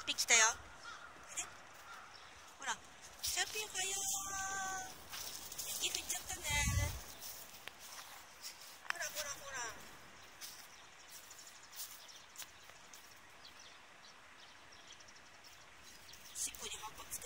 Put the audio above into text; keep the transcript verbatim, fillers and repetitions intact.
ピ来たよ。ね、ほら、チャピおはよう。雪降っちゃったね。ほらほらほら。尻尾に葉っぱつけ